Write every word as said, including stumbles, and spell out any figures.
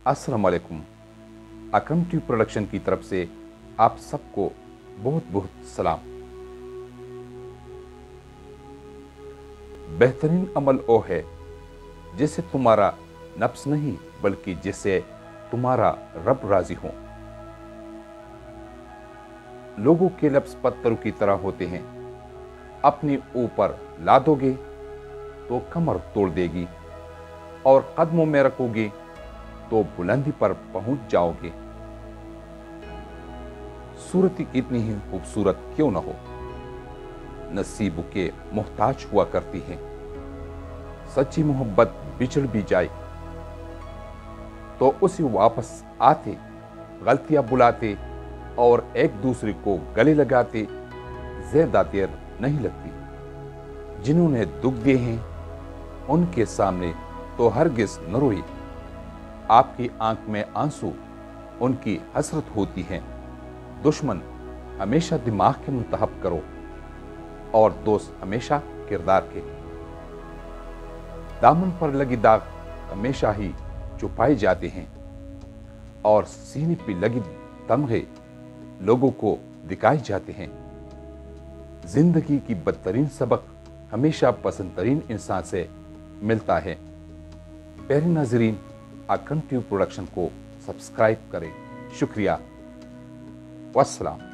अस्सलाम वालेकुम। अकरम tube production की तरफ से आप सबको बहुत बहुत सलाम। बेहतरीन अमल वो है जिससे तुम्हारा नफ्स नहीं बल्कि जिससे तुम्हारा रब राजी हो। लोगों के लफ्ज पत्थरों की तरह होते हैं, अपने ऊपर लादोगे तो कमर तोड़ देगी और कदमों में रखोगे तो बुलंदी पर पहुंच जाओगे। सूरत कितनी ही खूबसूरत क्यों न हो, नसीब के मोहताज हुआ करती है। सच्ची मोहब्बत बिछड़ भी जाए तो उसे वापस आते, गलतियां बुलाते और एक दूसरे को गले लगाते ज्यादा देर नहीं लगती। जिन्होंने दुख दिए हैं उनके सामने तो हरगिज न रोए। आपकी आंख में आंसू उनकी हसरत होती है। दुश्मन हमेशा दिमाग के मुंतहब करो और दोस्त हमेशा किरदार के। दामन पर लगी दाग हमेशा ही छुपाए जाते हैं और सीने पे लगी तमगे लोगों को दिखाए जाते हैं। जिंदगी की बदतरीन सबक हमेशा पसंद तरीन इंसान से मिलता है। प्यारे नाजरीन, अकरम ट्यूब प्रोडक्शन को सब्सक्राइब करें। शुक्रिया। वस्सलाम।